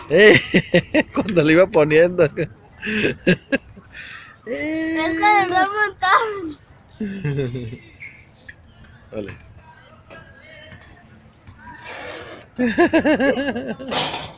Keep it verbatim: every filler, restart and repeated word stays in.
Eh, cuando le iba poniendo. Es que tardó un montón. Vale.